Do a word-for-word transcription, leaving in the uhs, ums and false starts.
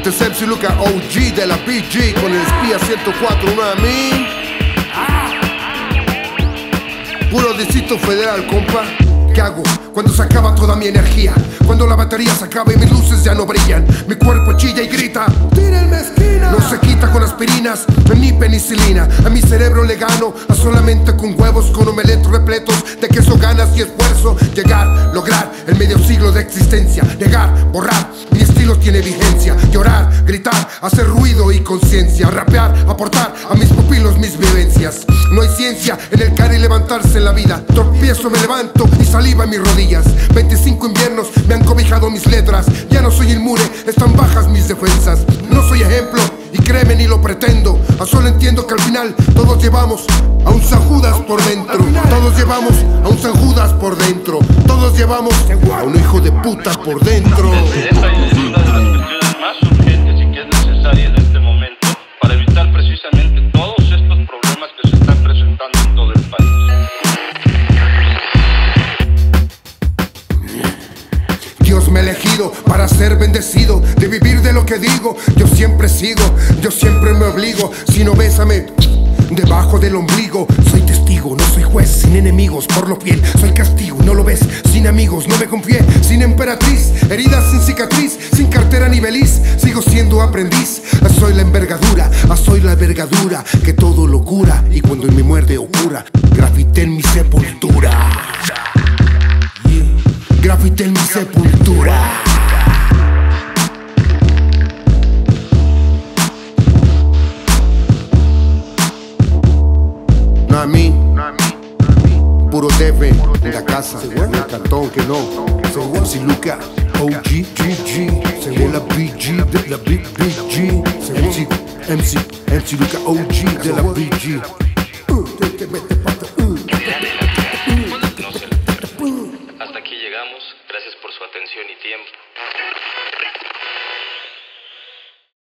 Este es M C Luca O G de la B G con el espía ciento cuatro, uno a mí. Puro Distrito Federal, compa. ¿Qué hago cuando se acaba toda mi energía? Cuando la batería se acaba y mis luces ya no brillan. Mi cuerpo chilla y grita: ¡tírenme esquina! No se quita con aspirinas ni penicilina. A mi cerebro le gano a solamente con huevos, con omeletos repletos de queso, ganas y esfuerzo. Llegar, lograr el medio siglo de existencia. Negar, borrar, mi estilo tiene vigencia. Llorar, gritar, hacer ruido y conciencia. Rapear, aportar a mis pupilos mis vivencias. No hay ciencia en el caer y levantarse en la vida. Tropiezo, me levanto y saliva en mis rodillas. veinticinco inviernos me han cobijado mis letras. Ya no soy inmune, están bajas mis defensas. No soy ejemplo y créeme ni lo pretendo. A solo entiendo que al final todos llevamos a un San Judas por dentro. Todos llevamos a un San Judas por dentro. Todos llevamos a un hijo de puta por dentro. Esta es una de las peticiones más urgentes y que es necesaria en este momento para evitar precisamente todos estos problemas que se están presentando en todo el país. Dios me ha elegido para ser bendecido, de vivir de lo que digo. Yo siempre sigo, yo siempre me obligo. Si no, bésame debajo del ombligo. Soy testigo, no soy juez, sin enemigos por lo fiel. Soy castigo, no lo ves, sin amigos, no me confié. Sin emperatriz, heridas sin cicatriz, sin cartera ni beliz. Sigo siendo aprendiz, soy la envergadura, soy la envergadura que todo lo cura. Y cuando en mi muerte ocurra, grafité en mi sepultura. Grafité en mi sepultura. No a mí, puro debe en la casa, en el cartón que no. M C Luca O G, G, G, de la B G, de la B G. M C, M C, M C Luca O G de la B G. Hasta aquí llegamos, gracias por su atención y tiempo.